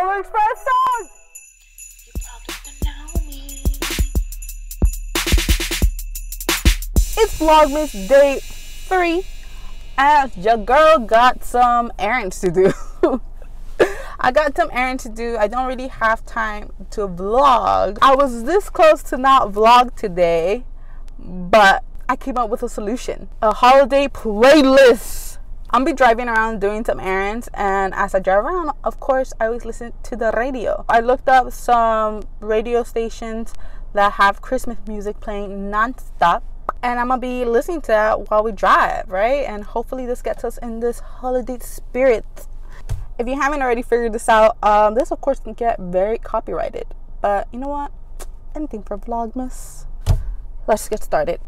Express song! It's Vlogmas day 3 and your girl got some errands to do. I got some errands to do. I don't really have time to vlog. I was this close to not vlog today, but I came up with a solution. A holiday playlist. I'll be driving around doing some errands, and as I drive around, of course, I always listen to the radio. I looked up some radio stations that have Christmas music playing non-stop, and I'm gonna be listening to that while we drive, right? And hopefully this gets us in this holiday spirit. If you haven't already figured this out, this of course can get very copyrighted, but you know what? Anything for Vlogmas. Let's get started.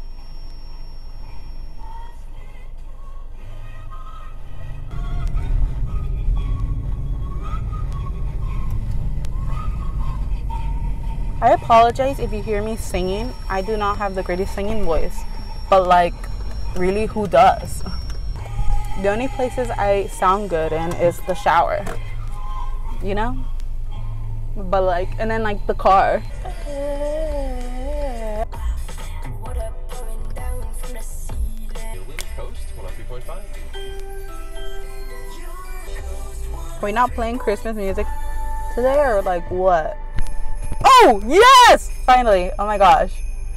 I apologize if you hear me singing. I do not have the greatest singing voice, but like, really, who does? The only places I sound good in is the shower, you know? But like, and then like the car. Are we not playing Christmas music today, or like what? Oh, yes! Finally. Oh my gosh.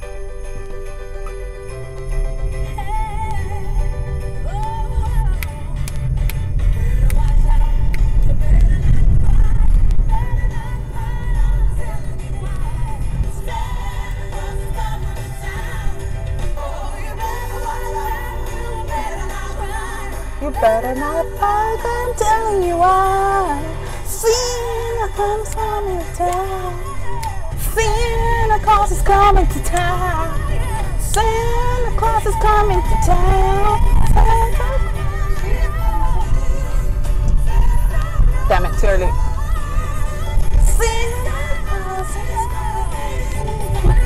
You better not fight, I'm telling you why. Santa Claus is coming to town. Santa Claus is coming to town. Santa Claus is coming to town. Damn it, too early. Santa Claus is coming.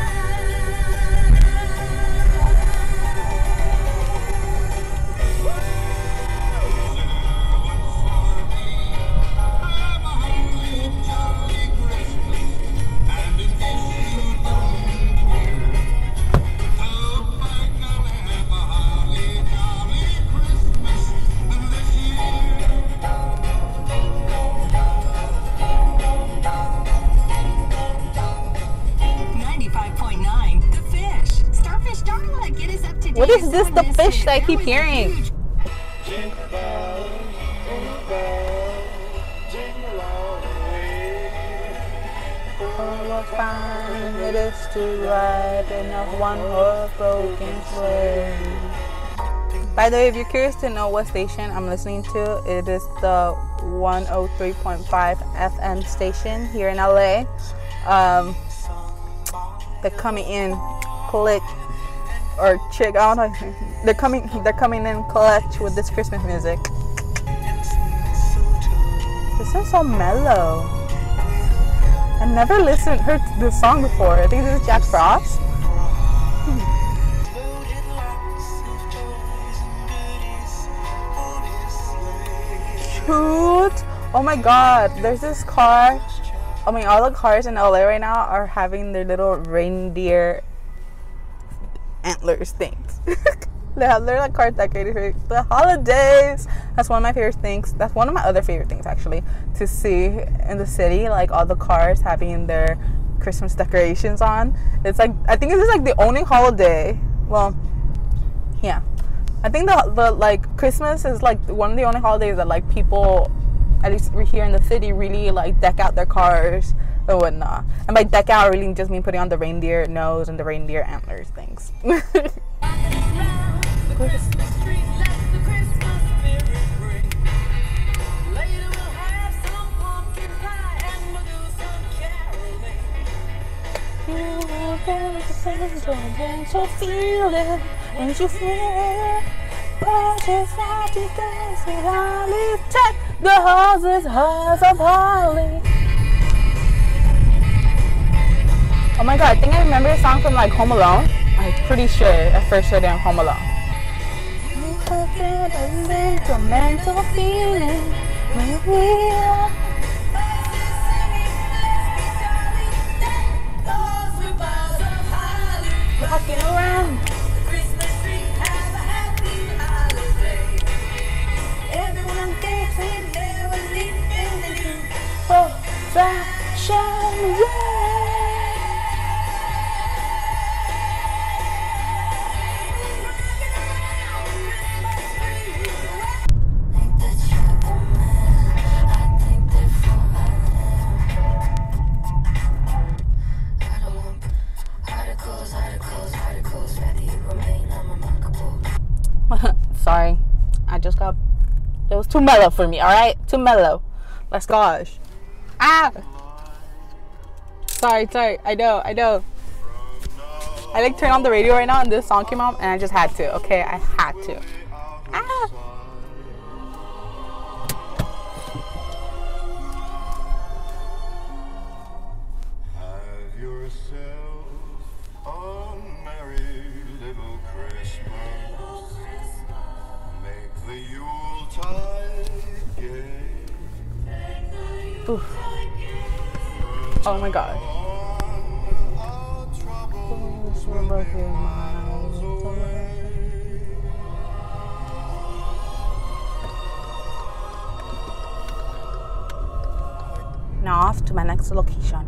What is this, the fish that I keep hearing? Oh, what fun it is to ride in a one-horse broken sleigh. By the way, if you're curious to know what station I'm listening to, it is the 103.5 FM station here in LA. They're coming in click or chick, I don't know. They're coming in clutch with this Christmas music. This is so mellow. I never heard this song before. I think this is Jack Frost. Cute. Oh my god, there's this car. I mean, all the cars in LA right now are having their little reindeer antlers things. They're like cars decorated for the holidays. That's one of my favorite things. That's one of my other favorite things, actually, to see in the city, like all the cars having their Christmas decorations on. It's like, I think this is like the only holiday, well, yeah, I think the like Christmas is like one of the only holidays that like people, at least here in the city, really like deck out their cars and whatnot. And by deck out, I really just mean putting on the reindeer nose and the reindeer antlers things. The houses, hearts of holly. Oh my god, I think I remember a song from like Home Alone. I'm pretty sure I first heard it on Home Alone. A sentimental feeling when we are Walking around. Christmas tree, have a happy holiday. Everyone dancing, never leaving the new Old-fashioned way. Sorry, I just got, it was too mellow for me, alright? Too mellow. Let's gosh. Ah! Sorry, I know. I like turned on the radio right now and this song came on and I just had to, okay? I had to. Ah! Have yourself a merry little Christmas. Make the Yuletide gay. Oof. Oh my god. Our troubles will be miles away. Now off to my next location.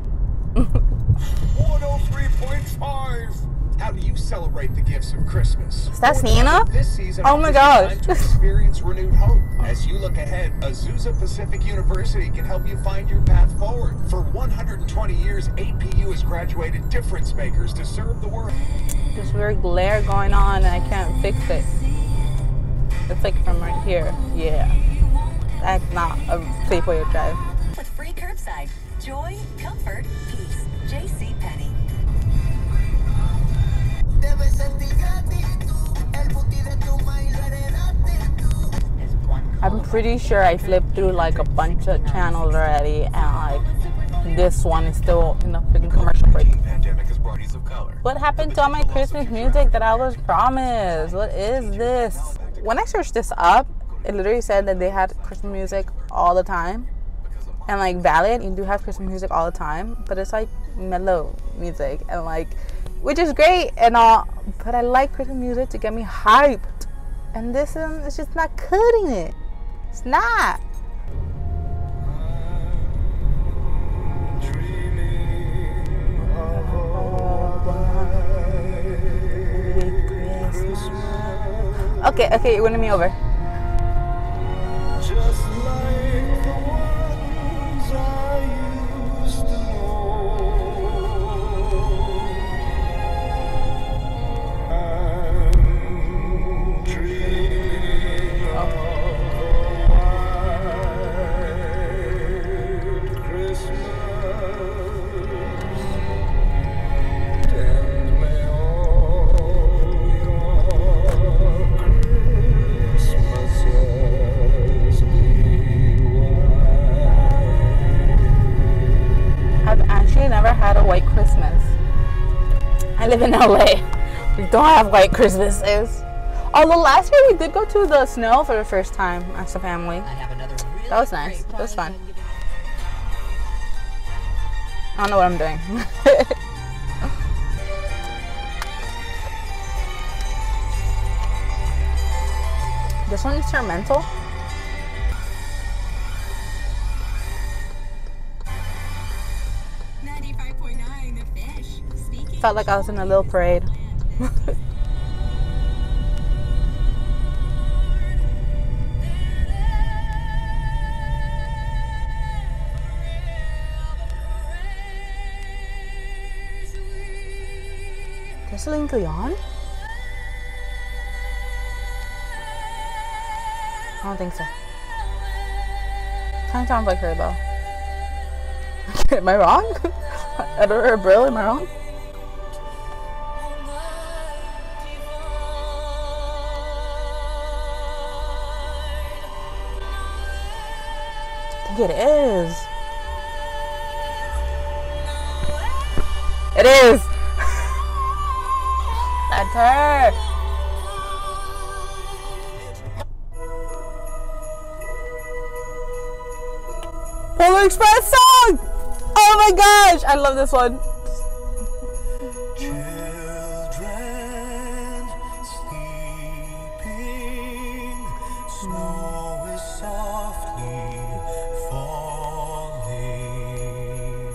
103.5. How do you celebrate the gifts of Christmas? Is that Nina? This season, Oh my gosh. to experience renewed hope. As you look ahead, Azusa Pacific University can help you find your path forward. For 120 years, APU has graduated difference makers to serve the world. There's weird glare going on and I can't fix it. It's like from right here. Yeah. That's not a safe way to drive. with free curbside. Joy, comfort, peace. J.C. Penney. I'm pretty sure I flipped through like a bunch of channels already and like this one is still in a freaking commercial break. What happened to all my Christmas music that I was promised? What is this? When I searched this up, it literally said that they had Christmas music all the time. And like valid, you do have Christmas music all the time, but it's like mellow music and like, which is great and all, but I like Christmas music to get me hyped. And this one is just not cutting it. It's not. Okay, you're winning me over. Just like the ones I used to know. I'm dreaming of a white Christmas. And may all your Christmases be white. I've actually never had a white Christmas. I live in LA. We don't have white Christmases. Although last year we did go to the snow for the first time as a family. That was nice. That was fun. I don't know what I'm doing. This one is instrumental. Felt like I was in a little parade. Is Celine Dion? I don't think so. Kind of sounds like her though. Am I wrong? Edward Brill, am I wrong? I think it is. It is. That's her. Polar Express song! Oh my gosh, I love this one. Children Snow is softly falling.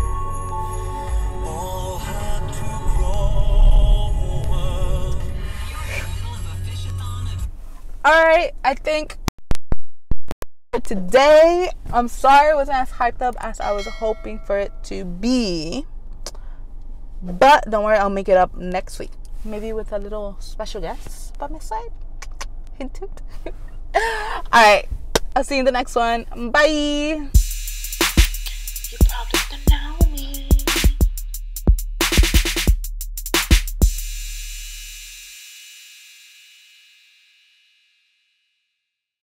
All had to grow up. Alright, I think today, I'm sorry it wasn't as hyped up as I was hoping for it to be. But don't worry, I'll make it up next week. Maybe with a little special guest by my side. Hint, hint. Alright, I'll see you in the next one. Bye. You probably